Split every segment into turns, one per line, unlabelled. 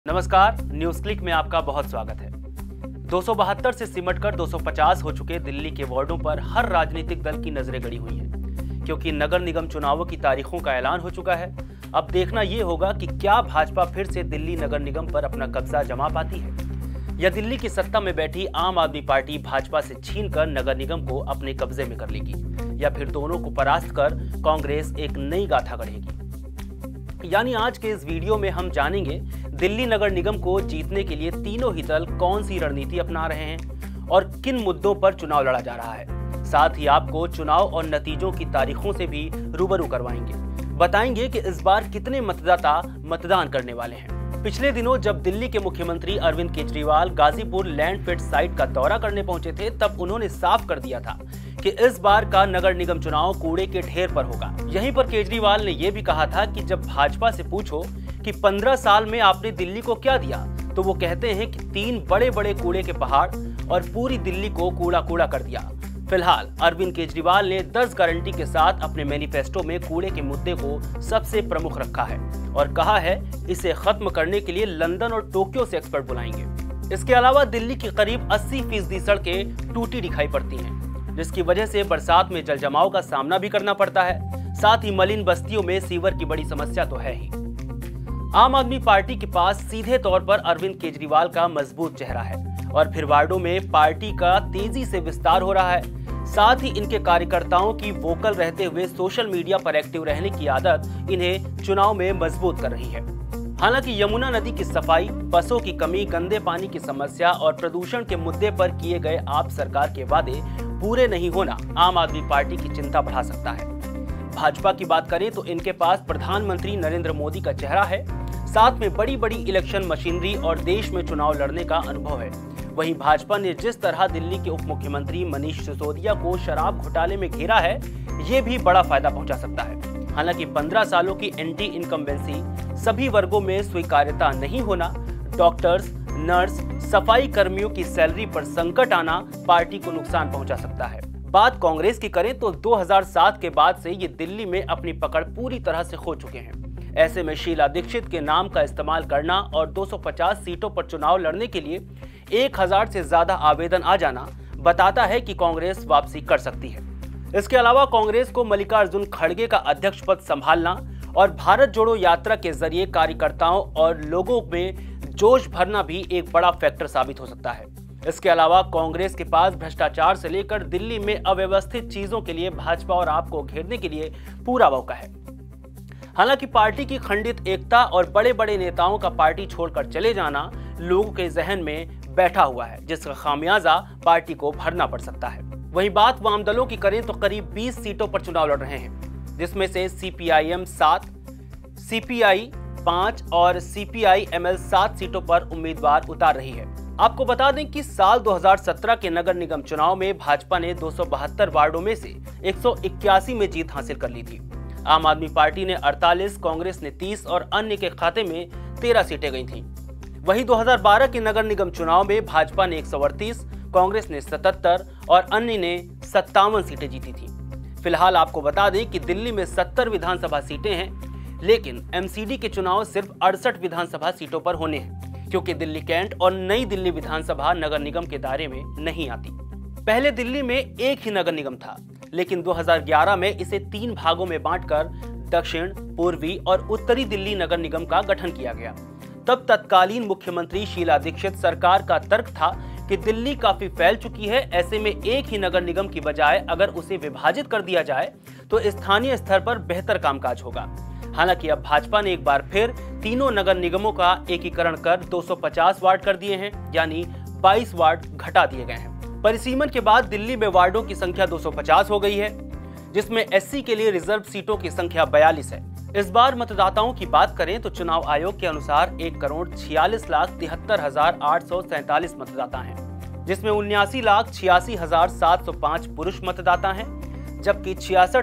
नमस्कार, news click में आपका बहुत स्वागत है। 272 से सिमटकर 250 हो चुके दिल्ली के वार्डों पर हर राजनीतिक दल की नजरें गड़ी हुई हैं, क्योंकि नगर निगम चुनावों की तारीखों का ऐलान हो चुका है। अब देखना ये होगा कि क्या भाजपा फिर से दिल्ली नगर निगम पर अपना कब्जा जमा पाती है या दिल्ली की सत्ता में बैठी आम आदमी पार्टी भाजपा से छीनकर नगर निगम को अपने कब्जे में कर लेगी, या फिर दोनों को परास्त कर कांग्रेस एक नई गाथा गढ़ेगी। यानी आज के इस वीडियो में हम जानेंगे दिल्ली नगर निगम को जीतने के लिए तीनों ही दल कौन सी रणनीति अपना रहे हैं और किन मुद्दों पर चुनाव लड़ा जा रहा है। साथ ही आपको चुनाव और नतीजों की तारीखों से भी रूबरू करवाएंगे। बताएंगे कि इस बार कितने मतदाता मतदान करने वाले हैं। पिछले दिनों जब दिल्ली के मुख्यमंत्री अरविंद केजरीवाल गाजीपुर लैंडफिट साइट का दौरा करने पहुंचे थे, तब उन्होंने साफ कर दिया था कि इस बार का नगर निगम चुनाव कूड़े के ढेर पर होगा। यहीं पर केजरीवाल ने यह भी कहा था कि जब भाजपा से पूछो कि 15 साल में आपने दिल्ली को क्या दिया, तो वो कहते हैं कि 3 बड़े बड़े कूड़े के पहाड़ और पूरी दिल्ली को कूड़ा कूड़ा कर दिया। फिलहाल अरविंद केजरीवाल ने 10 गारंटी के साथ अपने मैनिफेस्टो में कूड़े के मुद्दे को सबसे प्रमुख रखा है और कहा है इसे खत्म करने के लिए लंदन और टोक्यो से एक्सपर्ट बुलाएंगे। इसके अलावा दिल्ली की करीब 80% सड़कें टूटी दिखाई पड़ती हैं, जिसकी वजह से बरसात में जल जमाव का सामना भी करना पड़ता है। साथ ही मलिन बस्तियों में सीवर की बड़ी समस्या तो है ही। आम आदमी पार्टी के पास सीधे तौर पर अरविंद केजरीवाल का मजबूत चेहरा है और फिर वार्डों में पार्टी का तेजी से विस्तार हो रहा है। साथ ही इनके कार्यकर्ताओं की वोकल रहते हुए सोशल मीडिया पर एक्टिव रहने की आदत इन्हें चुनाव में मजबूत कर रही है। हालांकि यमुना नदी की सफाई, बसों की कमी, गंदे पानी की समस्या और प्रदूषण के मुद्दे पर किए गए आप सरकार के वादे पूरे नहीं होना आम आदमी पार्टी की चिंता बढ़ा सकता है। भाजपा की बात करें तो इनके पास प्रधानमंत्री नरेंद्र मोदी का चेहरा है, साथ में बड़ी बड़ी इलेक्शन मशीनरी और देश में चुनाव लड़ने का अनुभव है। वहीं भाजपा ने जिस तरह दिल्ली के उप मुख्यमंत्री मनीष सिसोदिया को शराब घोटाले में घेरा है, ये भी बड़ा फायदा पहुंचा सकता है। हालांकि 15 सालों की एंटी इनकम्बेंसी, सभी वर्गों में स्वीकार्यता नहीं होना, डॉक्टर्स, नर्स, सफाई कर्मियों की सैलरी पर संकट आना पार्टी को नुकसान पहुंचा सकता है। बात कांग्रेस की करें तो 2007 के बाद से ये दिल्ली में अपनी पकड़ पूरी तरह से खो चुके हैं। ऐसे में शीला दीक्षित के नाम का इस्तेमाल करना और 250 सीटों पर चुनाव लड़ने के लिए 1000 से ज्यादा आवेदन आ जाना बताता है कि कांग्रेस वापसी कर सकती है। इसके अलावा कांग्रेस को मल्लिकार्जुन खड़गे का अध्यक्ष पद संभालना और भारत जोड़ो यात्रा के जरिए कार्यकर्ताओं और लोगों में जोश भरना भी एक बड़ा फैक्टर साबित हो सकता है। इसके अलावा कांग्रेस के पास भ्रष्टाचार से लेकर दिल्ली में अव्यवस्थित चीजों के लिए भाजपा और आप को घेरने के लिए पूरा मौका है। हालांकि पार्टी की खंडित एकता और बड़े बड़े नेताओं का पार्टी छोड़कर चले जाना लोगों के जहन में बैठा हुआ है, जिसका खामियाजा पार्टी को भरना पड़ सकता है। वहीं बात वाम दलों की करें तो करीब 20 सीटों पर चुनाव लड़ रहे हैं, जिसमें से CPIM 7, CPI 5 और CPI-ML 7 सीटों पर उम्मीदवार उतार रही है। आपको बता दें कि साल 2017 के नगर निगम चुनाव में भाजपा ने 272 वार्डों में से 181 में जीत हासिल कर ली थी। आम आदमी पार्टी ने 48, कांग्रेस ने 30 और अन्य के खाते में 13 सीटें गई थीं। वहीं 2012 के नगर निगम चुनाव में भाजपा ने 138, कांग्रेस ने 77 और अन्य ने 57 सीटें जीती थीं। फिलहाल आपको बता दें कि दिल्ली में 70 विधानसभा सीटें हैं, लेकिन MCD के चुनाव सिर्फ 68 विधानसभा सीटों पर होने हैं, क्योंकि दिल्ली कैंट और नई दिल्ली विधानसभा नगर निगम के दायरे में नहीं आती। पहले दिल्ली में एक ही नगर निगम था, लेकिन 2011 में इसे 3 भागों में बांटकर दक्षिण, पूर्वी और उत्तरी दिल्ली नगर निगम का गठन किया गया। तब तत्कालीन मुख्यमंत्री शीला दीक्षित सरकार का तर्क था कि दिल्ली काफी फैल चुकी है, ऐसे में एक ही नगर निगम की बजाय अगर उसे विभाजित कर दिया जाए तो स्थानीय स्तर पर बेहतर कामकाज होगा। हालांकि अब भाजपा ने एक बार फिर तीनों नगर निगमों का एकीकरण कर 250 वार्ड कर दिए हैं, यानी 22 वार्ड घटा दिए गए हैं। परिसीमन के बाद दिल्ली में वार्डों की संख्या 250 हो गई है, जिसमें SC के लिए रिजर्व सीटों की संख्या 42 है। इस बार मतदाताओं की बात करें तो चुनाव आयोग के अनुसार 1,46,73,847 मतदाता हैं, जिसमें 79,86,705 पुरुष मतदाता हैं, जबकि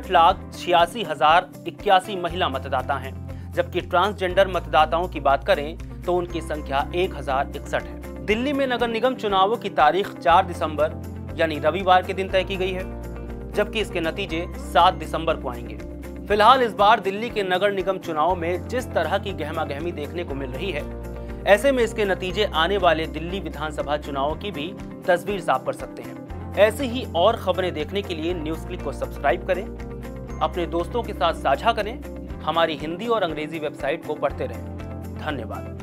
66,86,081 महिला मतदाता हैं। जबकि ट्रांसजेंडर मतदाताओं की बात करें तो उनकी संख्या 1061 है। दिल्ली में नगर निगम चुनावों की तारीख 4 दिसंबर यानी रविवार के दिन तय की गई है, जबकि इसके नतीजे 7 दिसंबर को आएंगे। फिलहाल इस बार दिल्ली के नगर निगम चुनाव में जिस तरह की गहमागहमी देखने को मिल रही है, ऐसे में इसके नतीजे आने वाले दिल्ली विधानसभा चुनावों की भी तस्वीर साफ कर सकते हैं। ऐसी ही और खबरें देखने के लिए न्यूज़ क्लिक को सब्सक्राइब करें, अपने दोस्तों के साथ साझा करें, हमारी हिंदी और अंग्रेजी वेबसाइट को पढ़ते रहें। धन्यवाद।